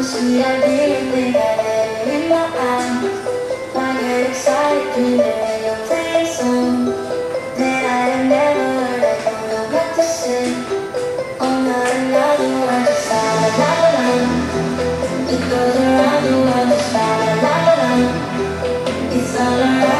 sweet, I didn't think I had it in my eyes. I get excited dreaming you're playing song that I have never heard. I don't know what to say. Oh, not another one, just la la la la. It goes around the world, just la la la la. It's all around.